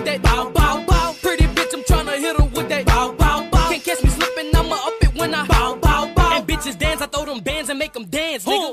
that bow, bow, bow. Pretty bitch, I'm tryna hit her with that bow, bow, bow. Can't catch me slipping, I'ma up it when I bow, bow, bow. And bitches dance, I throw them bands and make them dance, nigga.